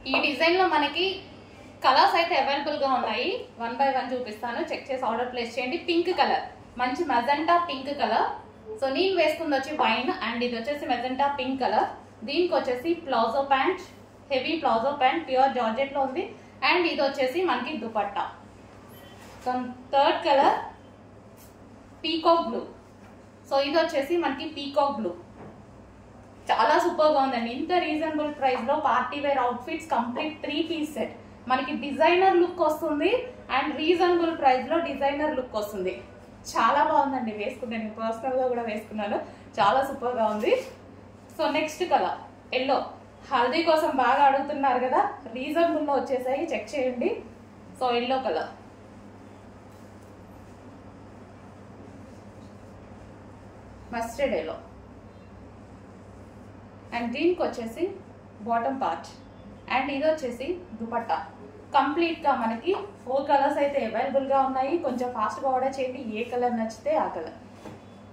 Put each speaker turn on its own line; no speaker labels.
ఈ డిజైన్ లో మనకి కలర్స్ అయితే అవైలబుల్ గా ఉన్నాయి. 1 by 1 చూపిస్తాను, చెక్ చేసి ఆర్డర్ ప్లేస్ చేయండి. పింక్ కలర్, మంచి మెజెంటా పింక్ కలర్. సో నేను వేసుకుంది వచ్చి వైన్ అండ్ ఇది వచ్చేసి మెజెంటా పింక్ కలర్. దీనికి వచ్చేసి palazzo pant, heavy palazzo pant, pure georgette లో ఉంది. అండ్ ఇది వచ్చేసి మనకి dupatta. So third colour peacock blue. So ఇది వచ్చేసి మనకి పీకాక్ బ్లూ, చాలా సూపర్ గా ఉందండి. ఇంత రీజనబుల్ ప్రైస్ లో party wear outfits complete 3 piece set. మనకి డిజైనర్ లుక్ వస్తుంది అండ్ రీజనబుల్ ప్రైస్ లో డిజైనర్ లుక్ వస్తుంది. చాలా బాగుందండి, వేసుకుంటే నేను పర్సనల్ గా కూడా వేసుకున్నాను, చాలా సూపర్ గా ఉంది. So next colour yellow. Haldi కోసం బాగా అడుగుతున్నారు కదా, రీజనబుల్ లో వచ్చేసాయి, చెక్ చేయండి. So yellow colour, mustard yellow. And దీనికి వచ్చేసి బాటమ్ పార్ట్ అండ్ ఇది వచ్చేసి దుపట్టా. కంప్లీట్ గా మనకి 4 కలర్స్ అయితే అవైలబుల్ గా ఉన్నాయి. కొంచెం ఫాస్ట్ గా ఆర్డర్ చేయండి, ఏ కలర్ నచ్చితే ఆ కలర్.